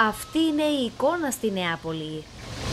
Αυτή είναι η εικόνα στη Νεάπολη.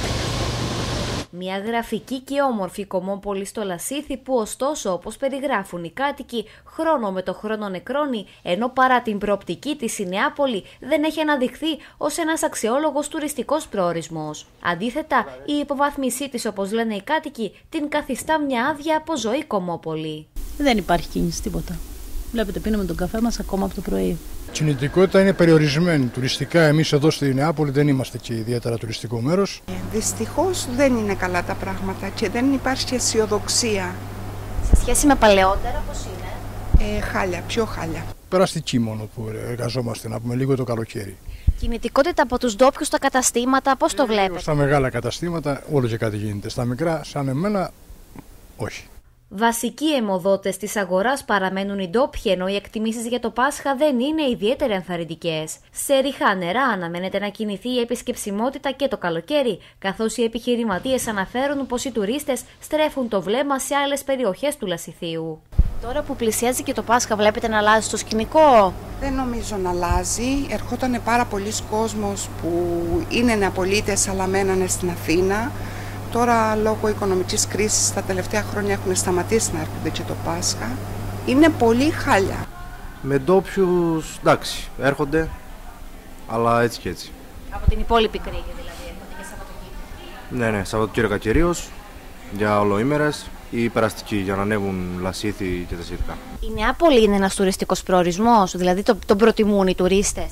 Μια γραφική και όμορφη κομμόπολη στο Λασίθι που ωστόσο, όπως περιγράφουν οι κάτοικοι, χρόνο με το χρόνο νεκρώνει, ενώ παρά την προοπτική της η Νεάπολη δεν έχει αναδειχθεί ως ένας αξιόλογος τουριστικός προορισμός. Αντίθετα, η υποβάθμισή της, όπως λένε οι κάτοικοι, την καθιστά μια άδεια από ζωή κομμόπολη. Δεν υπάρχει κίνηση, τίποτα. Βλέπετε, πίνουμε τον καφέ μας ακόμα από το πρωί. Η κινητικότητα είναι περιορισμένη. Τουριστικά, εμείς εδώ στη Νεάπολη δεν είμαστε και ιδιαίτερα τουριστικό μέρος. Δυστυχώς δεν είναι καλά τα πράγματα και δεν υπάρχει αισιοδοξία. Σε σχέση με παλαιότερα, πώς είναι? Χάλια, πιο χάλια. Περαστική μόνο που εργαζόμαστε, να πούμε, λίγο το καλοκαίρι. Κινητικότητα από τους ντόπιους στα καταστήματα, πώς το βλέπετε? Στα μεγάλα καταστήματα όλο και κάτι γίνεται. Στα μικρά, σαν εμένα, όχι. Βασικοί αιμοδότες της αγοράς παραμένουν οι ντόπιοι, ενώ οι εκτιμήσεις για το Πάσχα δεν είναι ιδιαίτερα ενθαρρυντικές. Σε ριχά νερά αναμένεται να κινηθεί η επισκεψιμότητα και το καλοκαίρι, καθώς οι επιχειρηματίες αναφέρουν πως οι τουρίστες στρέφουν το βλέμμα σε άλλες περιοχές του Λασιθίου. Τώρα που πλησιάζει και το Πάσχα, βλέπετε να αλλάζει το σκηνικό? Δεν νομίζω να αλλάζει. Ερχόταν πάρα πολλοί κόσμος που είναι Νεαπολίτες αλλά μένανε στην Αθήνα. Τώρα, λόγω οικονομικής κρίσης, τα τελευταία χρόνια έχουν σταματήσει να έρχονται και το Πάσχα. Είναι πολύ χάλια. Με ντόπιους, εντάξει, έρχονται, αλλά έτσι και έτσι. Από την υπόλοιπη Κρήτη δηλαδή, έρχονται και Σαββατοκύριακα? Ναι, Σαββατοκύριακα κυρίως, για ολοήμερες ή περαστικοί για να ανέβουν Λασίθι και τα σχετικά. Η Νεάπολη είναι ένας τουριστικός προορισμός, δηλαδή τον προτιμούν οι τουρίστες?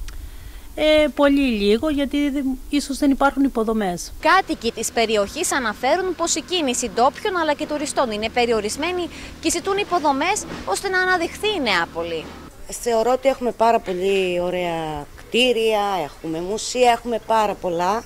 Πολύ λίγο, γιατί ίσως δεν υπάρχουν υποδομές. Κάτοικοι της περιοχής αναφέρουν πως η κίνηση ντόπιων αλλά και τουριστών είναι περιορισμένη και ζητούν υποδομές ώστε να αναδειχθεί η Νεάπολη. Θεωρώ ότι έχουμε πάρα πολύ ωραία κτίρια, έχουμε μουσεία, έχουμε πάρα πολλά.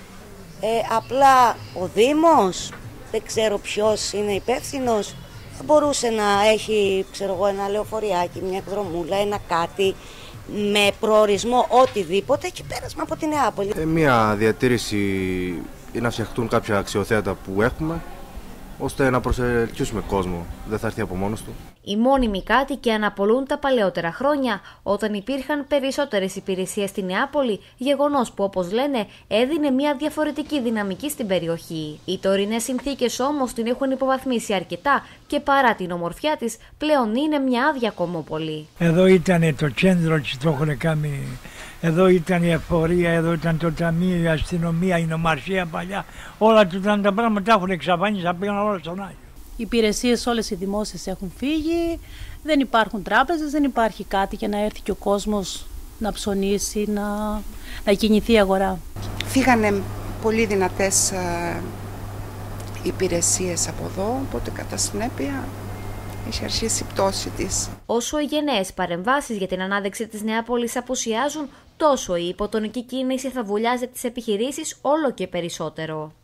Απλά ο Δήμος, δεν ξέρω ποιος είναι υπεύθυνος, θα μπορούσε να έχει, ξέρω εγώ, ένα λεωφοριάκι, μια εκδρομούλα, ένα κάτι, με προορισμό οτιδήποτε και πέρασμα από τη Νεάπολη. Μία διατήρηση ή να φτιαχτούν κάποια αξιοθέατα που έχουμε, ώστε να προσελκύσουμε κόσμο. Δεν θα έρθει από μόνος του. Οι μόνιμοι κάτοικοι αναπολούν τα παλαιότερα χρόνια, όταν υπήρχαν περισσότερες υπηρεσίες στη Νεάπολη, γεγονός που, όπως λένε, έδινε μια διαφορετική δυναμική στην περιοχή. Οι τωρινές συνθήκες όμως την έχουν υποβαθμίσει αρκετά και παρά την ομορφιά της, πλέον είναι μια άδεια κομμόπολη. Εδώ ήταν το κέντρο και το έχουν κάνει. Εδώ ήταν η εφορία, εδώ ήταν το ταμείο, η αστυνομία, η νομαρχία παλιά. Όλα τα πράγματα έχουν εξαφανίσει, θα πήγαν όλα στον Άγιο. Οι υπηρεσίες όλες οι δημόσιες έχουν φύγει, δεν υπάρχουν τράπεζες, δεν υπάρχει κάτι για να έρθει και ο κόσμος να ψωνίσει, να κινηθεί η αγορά. Φύγανε πολύ δυνατές υπηρεσίες από εδώ, οπότε κατά συνέπεια έχει αρχίσει η πτώση της. Όσο οι γενναίες παρεμβάσεις για την ανάδειξη της Νεάπολης απουσιάζουν, τόσο η υποτονική κίνηση θα βουλιάζει τις επιχειρήσεις όλο και περισσότερο.